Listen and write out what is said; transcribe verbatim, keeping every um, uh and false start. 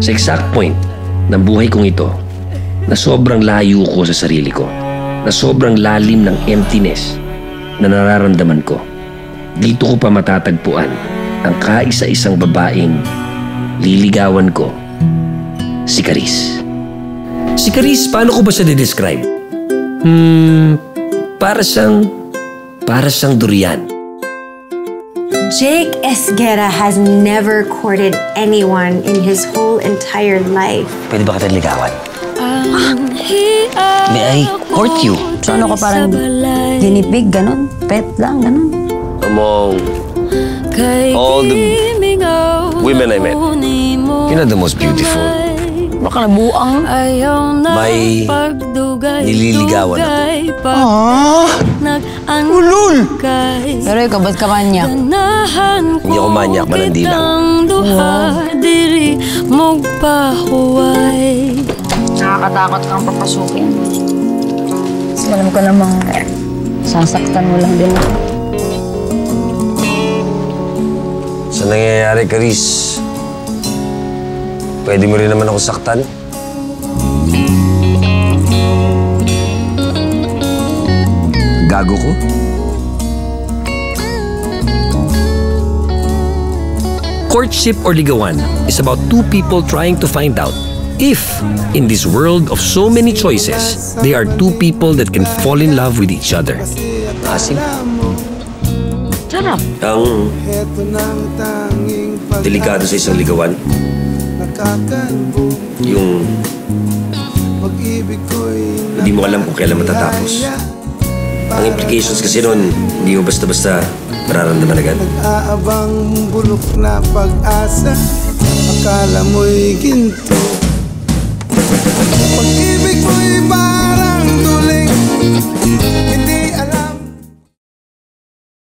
Sa exact point ng buhay kong ito, na sobrang layo ko sa sarili ko, na sobrang lalim ng emptiness na nararamdaman ko, dito ko pa matatagpuan ang kaisa-isang babaeng liligawan ko, si Charis. Si Charis, paano ko ba siya di-describe? Hmm, para siyang, para siyang durian. Jake Esguerra has never courted anyone in his whole entire life. Pwede ba kita ligawan? Ah. May I court you? So ano ka parang guinea pig, ganun? Pet lang, ganun? Among all the women I met, you're not the most beautiful. Baka nabuang. May nililigawan ako. Ah! Ulul! Pero ikaw, ba't ka manyak? Hindi ako manyak, malandi lang. Nakakatakot kang papasukin. Kasi alam ko namang sasaktan mo lang din ako. Sa nangyayari, Charis, pwede mo rin naman ako saktan. Gago ko? Courtship or ligawan is about two people trying to find out if, in this world of so many choices, they are two people that can fall in love with each other. Asim. Sarap. Ang delikado sa isang ligawan, yung hindi mo alam kung kailan matatapos. Ang implications kasi nun, hindi mo basta-basta mararamdaman agad. Nag-aabang bulok na pag-asa, akala mo'y ginto.